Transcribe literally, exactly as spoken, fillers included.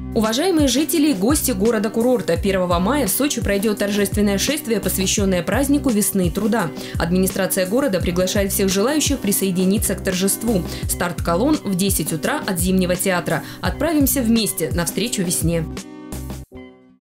Уважаемые жители и гости города-курорта, первого мая в Сочи пройдет торжественное шествие, посвященное празднику весны и труда. Администрация города приглашает всех желающих присоединиться к торжеству. Старт колонн в десять утра от Зимнего театра. Отправимся вместе навстречу весне.